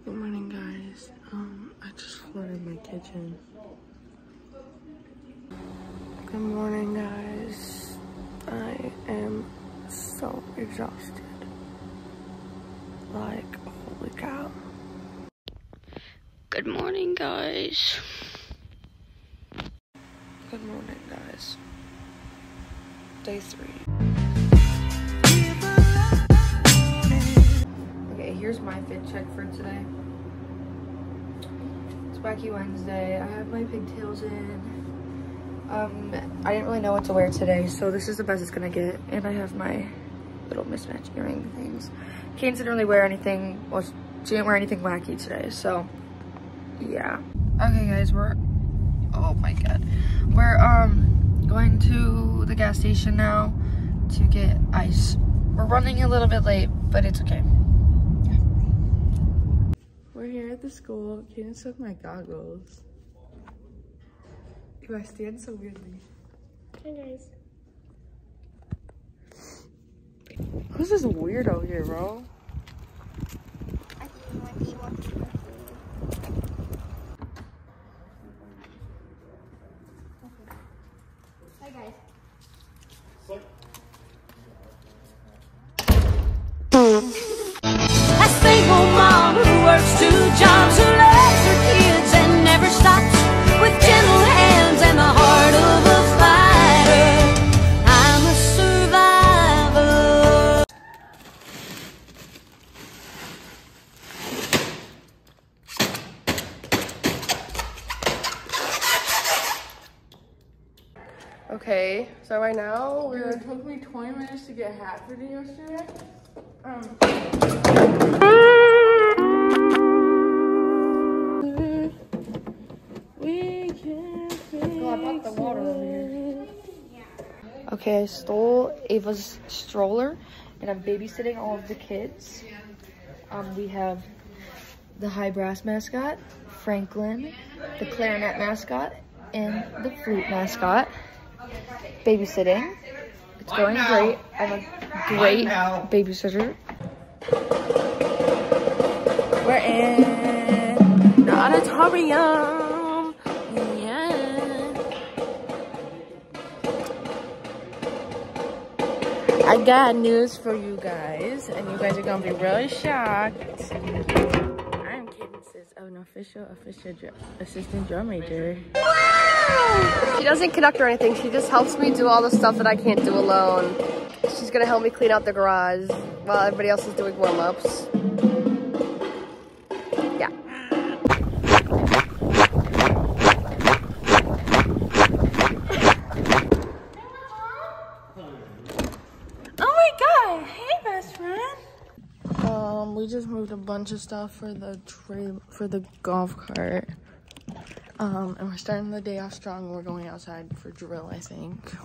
Good morning, guys. I just flooded my kitchen. Good morning, guys. I am so exhausted. Like, holy cow. Good morning, guys. Good morning, guys. Day 3. Okay, here's my fit check for today. It's Wacky Wednesday. I have my pigtails in. I didn't really know what to wear today, so this is the best it's gonna get. And I have my little mismatched earring things. Kane didn't really wear anything. Well, she didn't wear anything wacky today, so yeah. Okay, guys, oh my god, we're going to the gas station now to get ice. We're running a little bit late, but it's okay. We're here at the school. Kaden took my goggles. Do I stand so weirdly? Hi guys. Who's this weirdo here, bro? I think you might be one too. Hi guys. A single mom who works 2 jobs, who loves her kids and never stops, with gentle hands and the heart of a fighter. I'm a survivor. Okay, so right now it took me 20 minutes to get Hatford yesterday. Okay, I stole Ava's stroller and I'm babysitting all of the kids. We have the high brass mascot, Franklin, the clarinet mascot, and the flute mascot. Babysitting. It's going great. I'm a great babysitter. We're in the auditorium. Yeah. I got news for you guys, and you guys are gonna be really shocked. I'm Cadence's official assistant drum major. She doesn't conduct or anything. She just helps me do all the stuff that I can't do alone. She's gonna help me clean out the garage while everybody else is doing warm-ups. Yeah. Oh my god, hey best friend. We just moved a bunch of stuff for the golf cart. And we're starting the day off strong. We're going outside for drill, I think.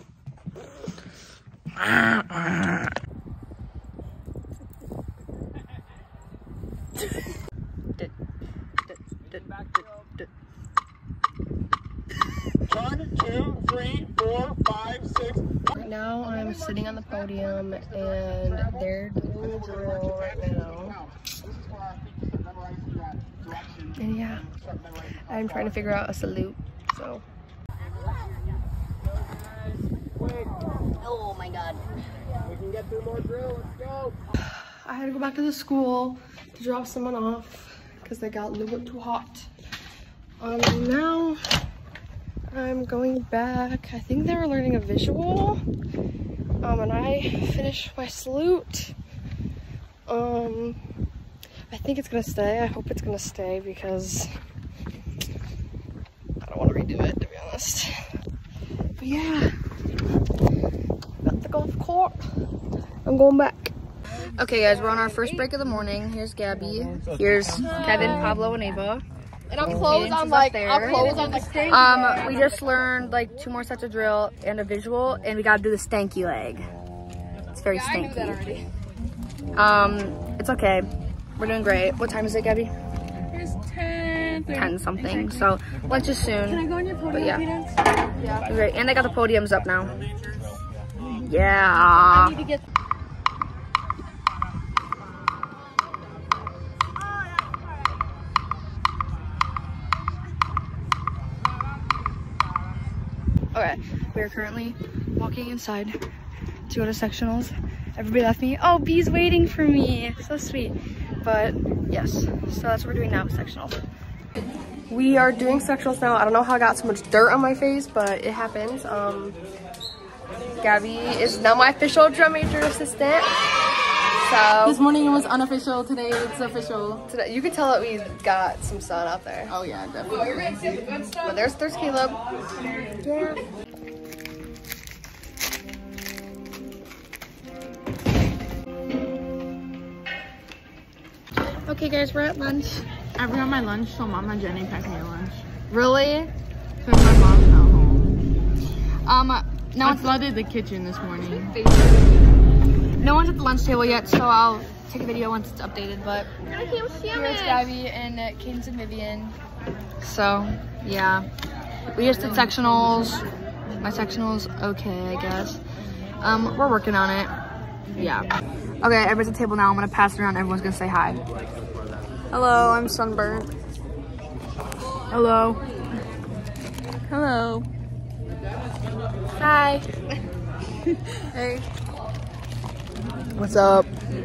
One, 2, 3, 4, 5, 6. Right now, I'm sitting on the podium, and they're doing the drill right now. And yeah, I'm trying to figure out a salute, so. Oh my god. We can get through more drill. Let's go. I had to go back to the school to drop someone off because they got a little bit too hot. Now I'm going back. I think they were learning a visual. And I finished my salute. I think it's gonna stay. I hope it's gonna stay because I don't want to redo it, to be honest. But yeah, got the golf court. I'm going back. Okay, guys, we're on our first break of the morning. Here's Gabby. Here's Kevin, Pablo, and Ava. And I'm closed on like, We just learned like 2 more sets of drill and a visual, and we gotta do the stanky leg. It's very stanky. It's okay. We're doing great. What time is it, Gabby? It's 10 something. So lunch is soon. Can I go on your podium? Yeah. Yeah. Great. And they got the podiums up now. Yeah. I need to get Okay, we are currently walking inside to go to sectionals. Everybody left me. Oh, B's waiting for me. So sweet. But yes, so that's what we're doing now with sectionals. We are doing sectionals now. I don't know how I got so much dirt on my face, but it happens. Gabby is now my official drum major assistant. So This morning it was unofficial. Today it's official. today, you can tell that we got some sun out there. Oh yeah, definitely. But there's Caleb. Yeah. Okay guys, we're at lunch. I forgot my lunch, so Mama Jenny packed me a lunch. Really? Since my mom's not home. No I flooded the kitchen this morning. No one's at the lunch table yet, so I'll take a video once it's updated, but here it's Gabby and Cadence and Vivian. So, yeah. We just did sectionals. My sectional's okay, I guess. We're working on it. Yeah. Okay, everybody's at the table now. I'm gonna pass it around. Everyone's gonna say hi. Hello, I'm sunburnt. Hello. Hello. Hi. Hey. What's up?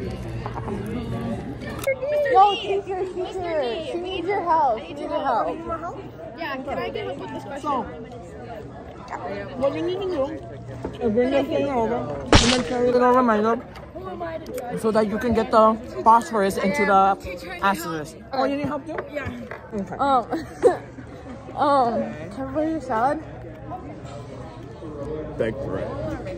No, teacher. She needs your help. She needs your help. Yeah, can I get help with this question? So, what you need to do is bring this thing over and then carry it over my lip so that you can get the phosphorus into the asterisk. Oh, you need help too? Yeah. Okay. Can I bring your salad? Beg for it.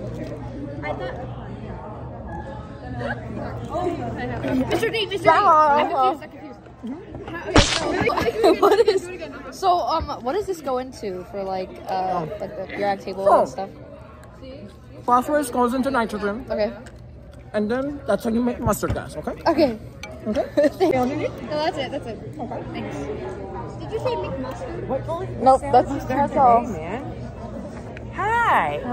Mr. D, Mr. D. I'm confused. What is? So what does this go into for like the periodic table and stuff? Phosphorus goes into nitrogen, Okay. and then that's how you make mustard gas, okay? Okay. Okay? No, that's it. That's it. Okay. Thanks. Did you say make mustard? Nope. That's all. Hi!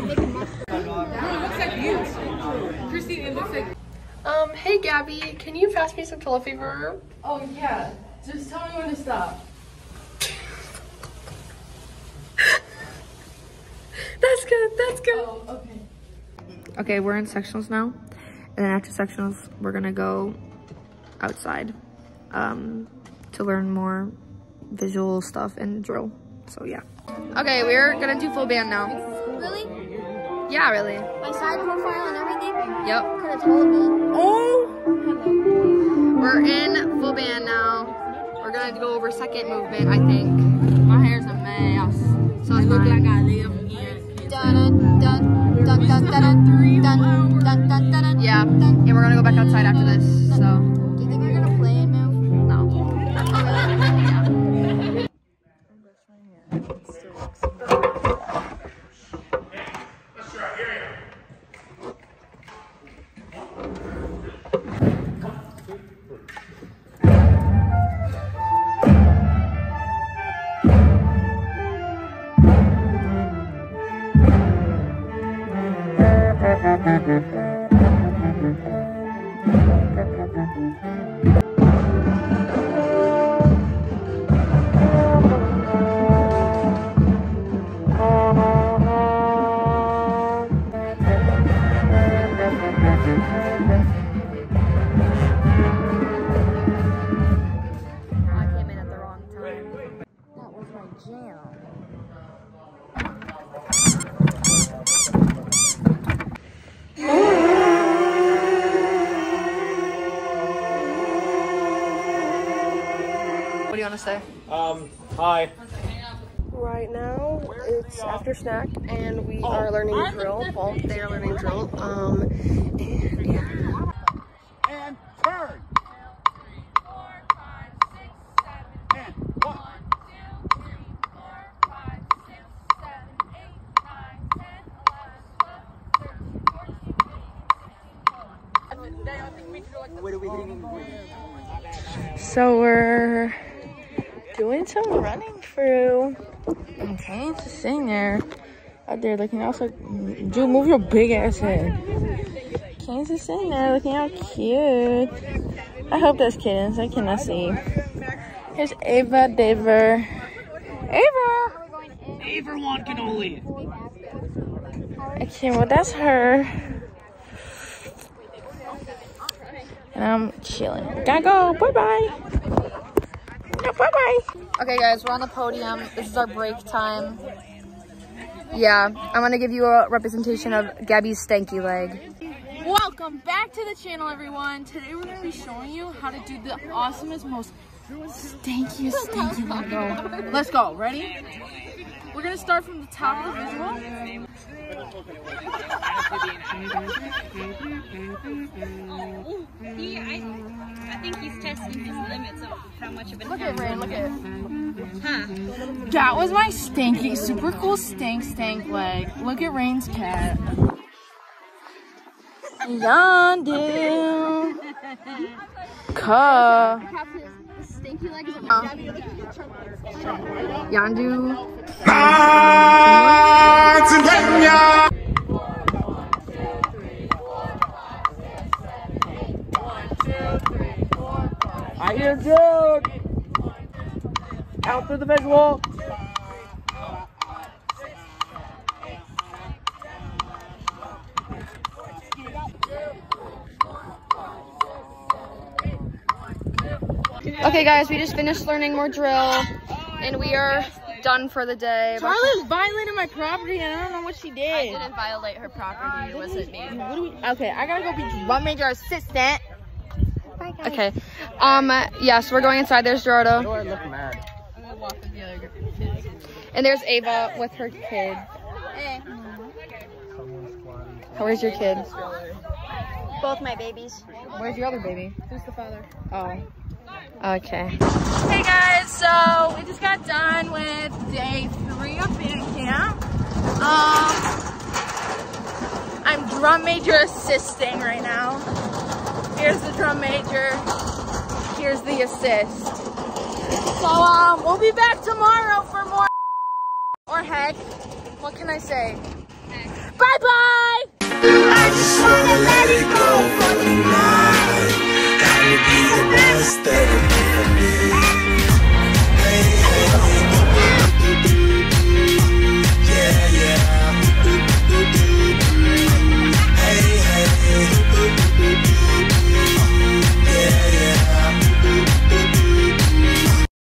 Hey Gabby, can you pass me some toilet paper? Oh yeah. Just tell me when to stop. That's good, that's good. Oh, okay. Okay, we're in sectionals now, and then after sectionals, we're gonna go outside to learn more visual stuff and drill. So yeah. Okay, we're gonna do full band now. Really? Yeah, really. My side profile and everything? Yep. Could have told me. We're in full band now. We're gonna go over second movement, I think. My hair's a mess. So it's mine. I live here. Dun dun dun dun dun dun dun dun dun dun. Yeah, and we're gonna go back outside after this. So Do you think you're gonna play it now? no. What do you want to say? Hi. Right now, it's after snack, and we are learning drill. Well, they are learning drill. And yeah. And turn. 1, 2, 3, 4, 5, 6, 7, 8, 9, 10, 11, 12, 13, 14, 15. So we're doing some running through. And Kane's just sitting there out there looking out. So, dude, move your big ass head. Kane's just sitting there looking out cute. I hope that's Cadence. I cannot see. Here's Ava Daver. Ava! Everyone can only. I can't, well, that's her. And I'm chilling. Gotta go. Bye-bye. No, bye-bye. Okay, guys, we're on the podium. This is our break time. Yeah, I'm gonna give you a representation of Gabby's stanky leg. Welcome back to the channel, everyone. Today we're going to be showing you how to do the awesomest, most stankiest logo. Let's go. Ready? We're going to start from the top of the visual. I think he's testing his limits of how much of an Look at Rain, look at it. That was my stanky, super cool stank leg. Look at Rain's cat. Yandu. Ka. Yandu. I hear Jude. Out through the visual. Okay, guys, we just finished learning more drill, and we are done for the day. Charlotte violated my property, and I don't know what she did. I didn't violate her property. It wasn't me. Okay, I gotta go be drum major assistant. Okay. Yeah, so we're going inside. There's Gerardo. Do I look mad? I'm gonna walk with the other kids. And there's Ava with her kid. Hey. Where's your kid? Both my babies. Where's your other baby? Who's the father? Oh. Okay. Hey guys, so we just got done with day 3 of band camp. I'm drum major assisting right now. Here's the drum major. Here's the assist. So we'll be back tomorrow for more. Or heck, what can I say?